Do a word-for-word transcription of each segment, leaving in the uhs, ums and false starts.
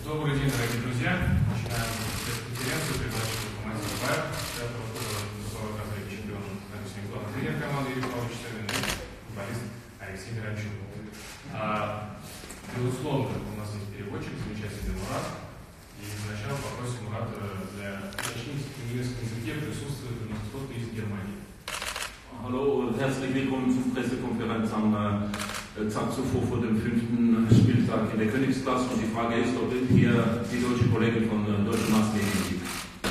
Добрый день, дорогие друзья. Начинаем конференцию передачи команде ВАР, пятого тура Муслава Казаева, чемпион, допустим, главный тренер команды Юрий Павлович Савин и футболист Алексей Миранчук. А, безусловно, у нас есть переводчик, замечательный Мурат. И сначала попросим Мурата для уточнить в немецком языке присутствует у нас кто-то из Германии. Hallo und herzlich willkommen zur Pressekonferenz am äh, Tag zuvor vor dem fünften Spieltag in der Königsklasse. Und die Frage ist, ob hier die deutsche Kollegin von äh, deutschen Maßmedien gibt.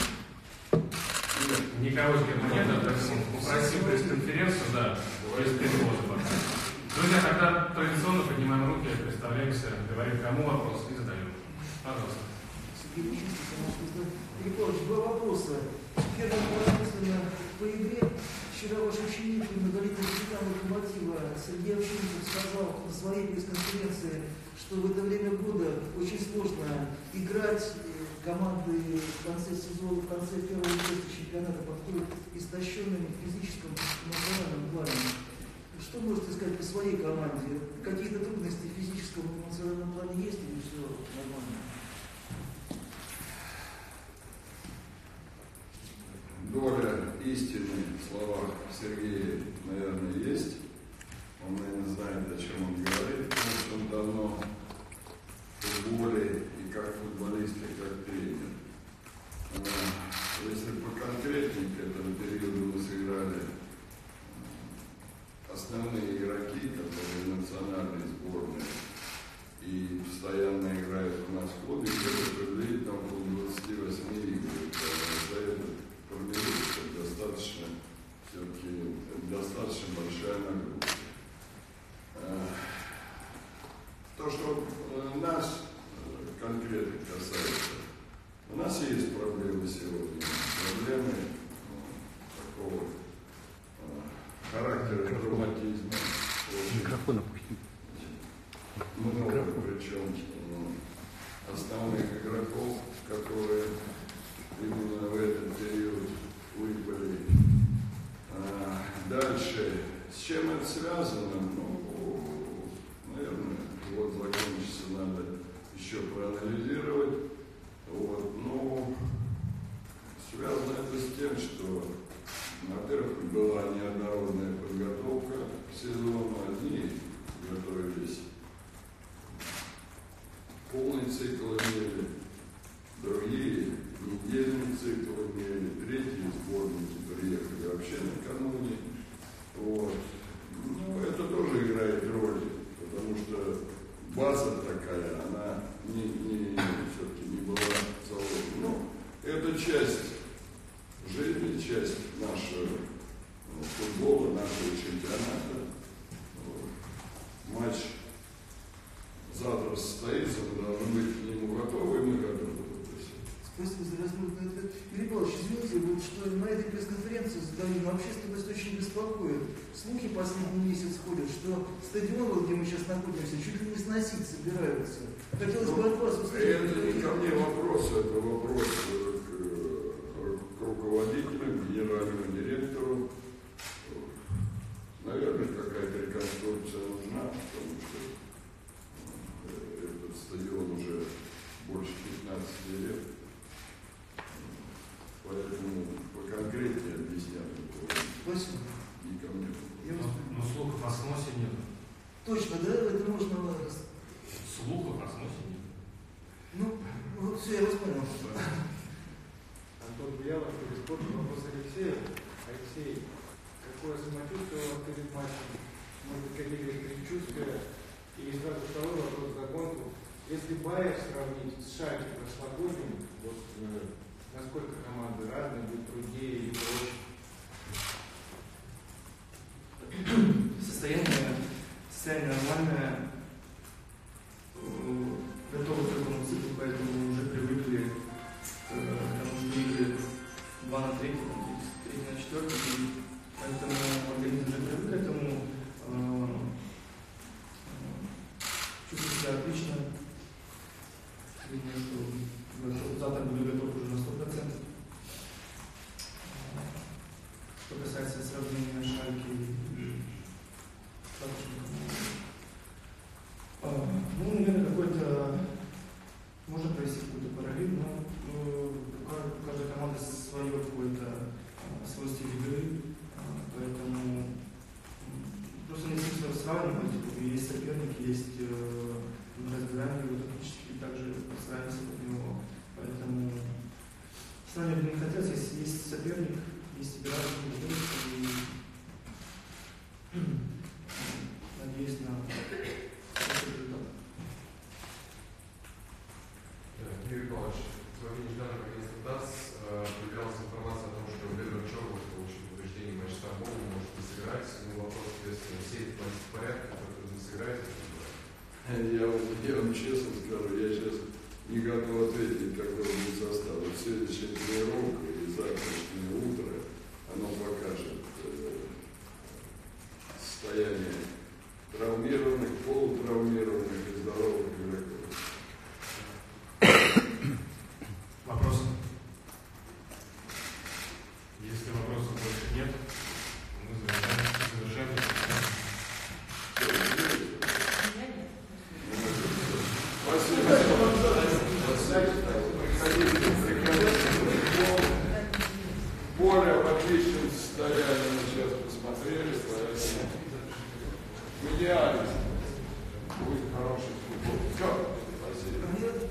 Никого из Германии, да, поэтому попросим пресс-конференцию, да, без перевода пока. Друзья, тогда традиционно поднимаем руки, представляемся, говорим, кому вопрос и задаем. Пожалуйста. Григорьевич, два вопроса. Первый вопрос по игре. Вчера ваш ученик, многолетний капитан Локомотива Сергей Овчинников сказал на своей пресс-конференции, что в это время года очень сложно играть. Команды в конце сезона, в конце первого части чемпионата подходят истощенными в физическом и эмоциональном плане. Что можете сказать по своей команде? Какие-то трудности в физическом и эмоциональном плане есть или все нормально? Доля истины в словах Сергея, наверное, есть. Он, наверное, знает, о чем он говорит, потому что он давно в футболе и как футболист, и как тренер. Если поконкретнее к этому периоду мы сыграли основные игроки, которые национальные сборные и постоянно играют у нас в клубе, где-то приблизительно около двадцати восьми игр. Формируется достаточно, все-таки достаточно большая нагрузка. То, что нас конкретно касается, у нас есть проблемы сегодня, проблемы такого характера травматизма. Микрофон опустить. Много, причем основных игроков, которые именно в этот период выпали. А, дальше, с чем это связано? Ну, наверное, вот закончится, надо еще проанализировать. Вот, но связано это с тем, что, во-первых, была неоднородная подготовка к сезону. Одни готовились полный цикл имели, другие недельный цикл имели, третьи сборники приехали вообще накануне. Вот. Ну, это тоже играет роль, потому что база такая, она не, не, все-таки не была заложена. Но это часть жизни, часть нашего ну, футбола, нашего чемпионата. Вот. Матч завтра состоится, мы должны быть к нему готовы, и мы готовы. Спасибо за размытый ответ. Юрий Павлович, извините, вот что на этой пресс-конференции задали, но общественность очень беспокоит. Слухи последний месяц ходят, что стадион, где мы сейчас находимся, чуть ли не сносить собираются. Хотелось бы от вас услышать. Это не ко мне вопрос, это вопрос к, к руководителю, генеральному директору. Наверное, какая-то реконструкция нужна, потому что этот стадион уже больше пятнадцати лет. Поэтому поконкретнее объяснять. Спасибо. И ко мне. Но слухов о сносе нет. Точно, да? Это можно... Слухов о сносе нет. Ну, вот все, я вас понял. Антон Буялов, спорт, вопрос Алексею. Алексей, какое самочувствие у вас перед матчем? Может быть, какие-то предчувствия? И сразу второй вопрос за гонку. Если Байер сравнить с Шальке прошлогодним, вот э, насколько команды разные, будет труднее или проще? Состояние, состояние нормальное, готовы к такому циклу, поэтому уже привыкли к тому, что игры два на три, три на четыре, поэтому организм уже привык к этому, чувствую себя отлично. Видно, что завтра буду готов уже на сто процентов. Что касается сравнения Шальки и Шальки, ну, наверное, какой-то можно провести подстраиваться под него. Поэтому с нами будем хотеть, если есть соперник, есть избиратель, и надеюсь на хороший результат. Юрий Павлович, с вами нежданно агентство ТАСС появлялась информация о том, что Эдвард Чорлов получил повреждение матч Стамбула, может не сыграть. Ну, вопрос, соответственно, все эти матчи в порядке, которые не сыграет. Я вам, я вам честно скажу, я сейчас не готов ответить, какой будет состав. Следующая тренировка и завтрашнее утро, оно покажет э, состояние травмированных, полутравмированных и здоровых игроков. Вопросы? Если вопросов больше нет, мы завершаем. Поле в отличном состоянии мы сейчас посмотрели, поэтому в идеале будет хороший футбол. Все, спасибо.